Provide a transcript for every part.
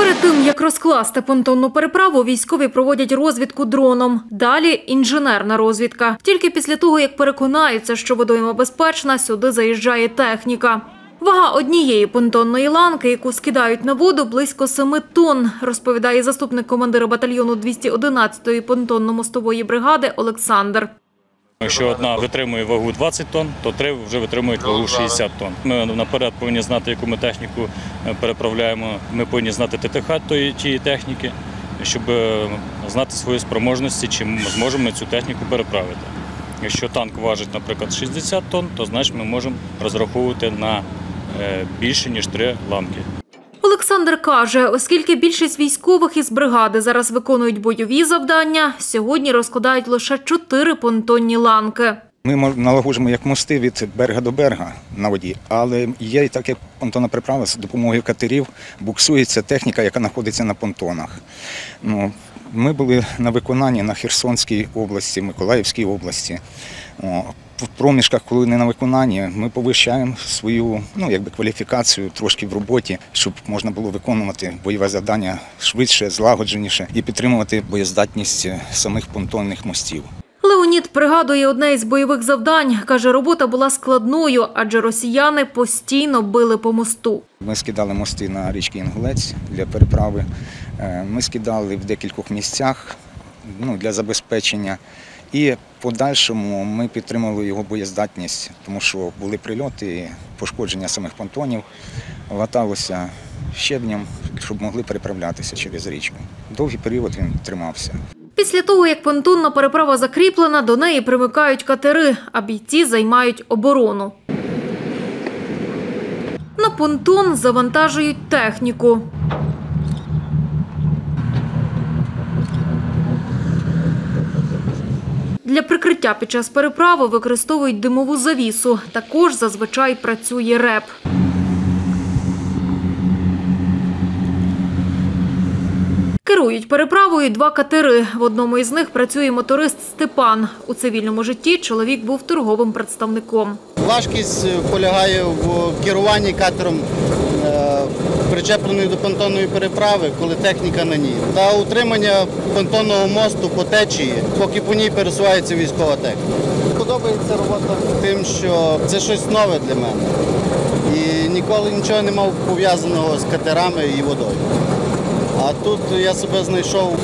Перед тим, як розкласти понтонну переправу, військові проводять розвідку дроном. Далі – інженерна розвідка. Тільки після того, як переконаються, що водойма безпечна, сюди заїжджає техніка. Вага однієї понтонної ланки, яку скидають на воду, близько 7 тонн, розповідає заступник командира батальйону 211-ї понтонно-мостової бригади Олександр. Якщо одна витримує вагу 20 тонн, то три вже витримують вагу 60 тонн. Ми наперед повинні знати, яку ми техніку переправляємо. Ми повинні знати ТТХ тієї техніки, щоб знати свої спроможності, чи зможемо ми цю техніку переправити. Якщо танк важить, наприклад, 60 тонн, то значить ми можемо розраховувати на більше, ніж 3 ланки. Олександр каже, оскільки більшість військових із бригади зараз виконують бойові завдання, сьогодні розкладають лише 4 понтонні ланки. Ми налагоджуємо як мости від берега до берега на воді, але є і так, як понтонна переправа, з допомогою катерів буксується техніка, яка знаходиться на понтонах. Ми були на виконанні на Херсонській області, Миколаївській області. В проміжках, коли не на виконанні, ми повищаємо свою кваліфікацію трошки в роботі, щоб можна було виконувати бойове завдання швидше, злагодженіше і підтримувати боєздатність самих понтонних мостів. Леонід пригадує одне із бойових завдань. Каже, робота була складною, адже росіяни постійно били по мосту. Ми скидали мости на річці Інгулець для переправи. Ми скидали в декількох місцях для забезпечення. І в подальшому ми підтримували його боєздатність, тому що були прильоти, пошкодження самих понтонів, латалося щебнем, щоб могли переправлятися через річку. Довгий період він тримався. Після того, як понтонна переправа закріплена, до неї примикають катери, а бійці займають оборону. На понтон завантажують техніку. Для прикриття під час переправи використовують димову завісу. Також зазвичай працює РЕП. Керують переправою 2 катери. В одному із них працює моторист Степан. У цивільному житті чоловік був торговим представником. Важкість полягає в керуванні катером, причепленою до понтонної переправи, коли техніка на ній, та утримання понтонного мосту по течії, поки по ній пересувається військова техніка. Подобається робота тим, що це щось нове для мене. І ніколи нічого не мав пов'язаного з катерами і водою. А тут я себе знайшов.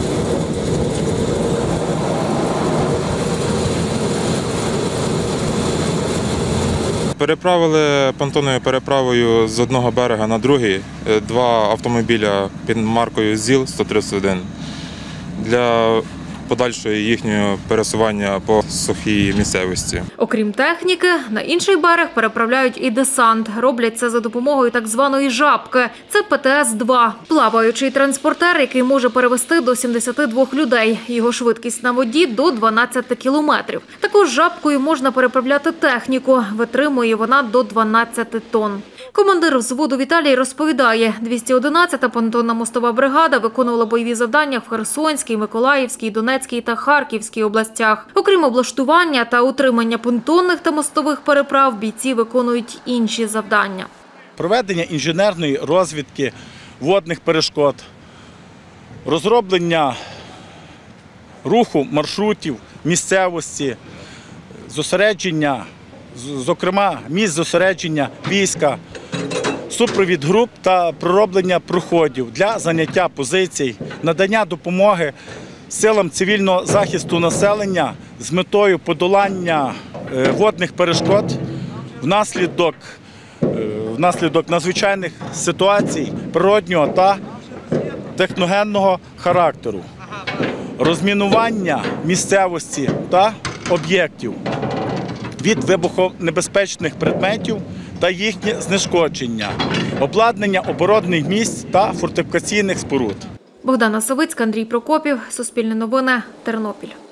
Переправили понтонною переправою з одного берега на другий 2 автомобіля під маркою ЗІЛ-131 для подальшого їхнього пересування по сухій місцевості. Окрім техніки, на інший берег переправляють і десант. Роблять це за допомогою так званої «жабки». Це ПТС-2 – плаваючий транспортер, який може перевезти до 72 людей. Його швидкість на воді – до 12 кілометрів. Також «жабкою» можна переправляти техніку. Витримує вона до 12 тонн. Командир взводу Віталій розповідає, 211-та понтонна мостова бригада виконувала бойові завдання в Херсонській, Миколаївській, Донецькій та Харківській областях. Окрім облаштування та утримання понтонних та мостових переправ, бійці виконують інші завдання. Проведення інженерної розвідки водних перешкод, розроблення руху маршрутів, місцевості, зосередження, зокрема місць зосередження війська, супровід груп та пророблення проходів для заняття позицій, надання допомоги силам цивільного захисту населення з метою подолання водних перешкод внаслідок надзвичайних ситуацій природнього та техногенного характеру, розмінування місцевості та об'єктів від вибухонебезпечних предметів та їхнє знешкодження, обладнання оборонних місць та фортифікаційних споруд. Богдана Савицька, Андрій Прокопів, Суспільне новини, Тернопіль.